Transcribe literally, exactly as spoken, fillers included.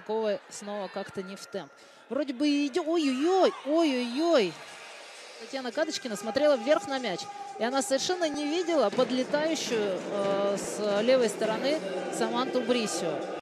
Барсуковой снова как-то не в темп. Вроде бы идет. Ой-ой-ой, ой-ой-ой. Татьяна Кадочкина смотрела вверх на мяч. И она совершенно не видела подлетающую э, с левой стороны Саманту Брисио.